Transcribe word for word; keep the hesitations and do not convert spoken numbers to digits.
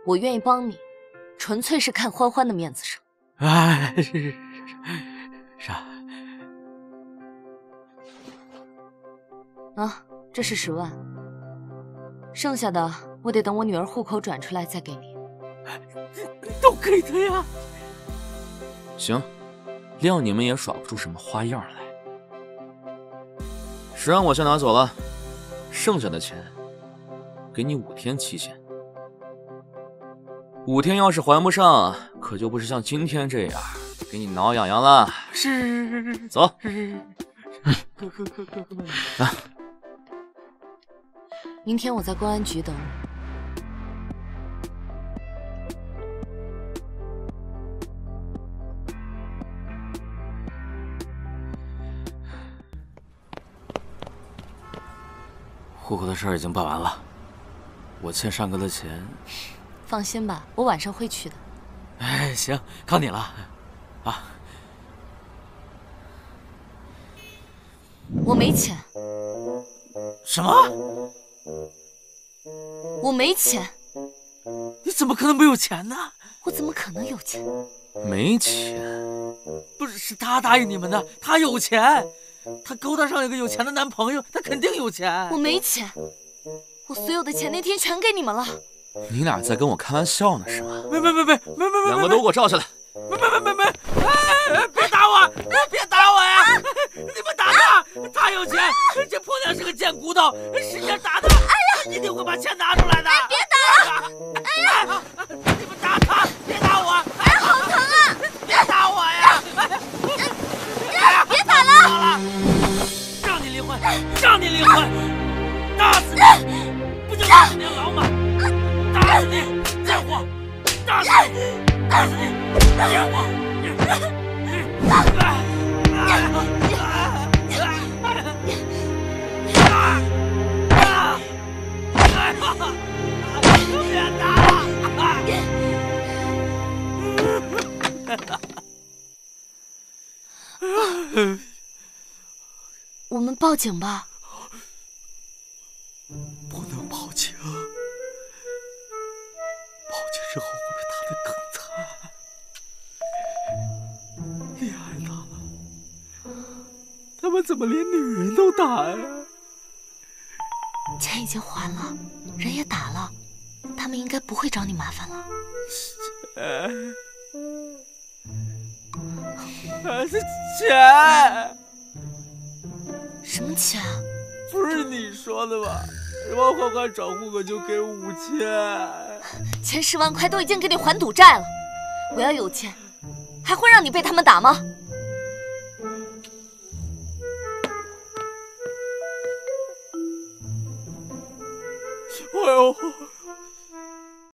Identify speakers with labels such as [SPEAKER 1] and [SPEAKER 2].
[SPEAKER 1] 我愿意帮你，纯粹是看欢欢的面子上。
[SPEAKER 2] 哎，是是是是啊。
[SPEAKER 1] 啊，这是十万，剩下的我得等我女儿户口转出来再给你。
[SPEAKER 2] 都给他呀。
[SPEAKER 3] 行，谅你们也耍不出什么花样来。十万我先拿走了，剩下的钱给你五天期限。五天要是还不上，可就不是像今天这样给你挠痒痒了。
[SPEAKER 2] 是，
[SPEAKER 3] 走。
[SPEAKER 2] 是，哥哥哥哥哥们
[SPEAKER 3] 啊！
[SPEAKER 1] 明天我在公安局等你。
[SPEAKER 2] 户口的事儿已经办完了，我欠上哥的钱。
[SPEAKER 1] 放心吧，我晚上会去的。
[SPEAKER 2] 哎，行，靠你了，啊！
[SPEAKER 1] 我没钱。
[SPEAKER 2] 什么？
[SPEAKER 1] 我没钱。
[SPEAKER 2] 你怎么可能没有钱呢？
[SPEAKER 1] 我怎么可能有钱？
[SPEAKER 3] 没钱？
[SPEAKER 2] 不是，是他答应你们的，他有钱。他勾搭上一个有钱的男朋友，他肯定有钱。
[SPEAKER 1] 我没钱，我所有的钱那天全给你们了。
[SPEAKER 3] 你俩在跟我开玩笑呢是吗？
[SPEAKER 2] 没没没没没没没，
[SPEAKER 3] 两个都给我照下来！
[SPEAKER 2] 没没没没没，哎，别打我，别打我呀！你们打他，他有钱，这婆娘是个贱骨头，使劲打他！哎呀，一定会把钱拿出来的！
[SPEAKER 1] 别打了！
[SPEAKER 2] 哎呀，你们打他，别打我！
[SPEAKER 1] 哎，好疼啊！
[SPEAKER 2] 别打我呀！
[SPEAKER 1] 别打了！
[SPEAKER 2] 让你离婚，让你离婚，打死你！不就二十年牢吗？打死你，贱货！打死你，打死你，贱货！别打了！
[SPEAKER 1] 我们报警吧。
[SPEAKER 2] 不能报警，报警之后会被打得更惨。厉害他了，他们怎么连女人都打呀？
[SPEAKER 1] 钱已经还了，人也打了，他们应该不会找你麻烦了。
[SPEAKER 2] 钱，钱，
[SPEAKER 1] 什么钱啊？
[SPEAKER 2] 不是你说的吧？我欢欢找户口就给五千，
[SPEAKER 1] 前十万块都已经给你还赌债了。我要有钱，还会让你被他们打吗？
[SPEAKER 2] 哎呦！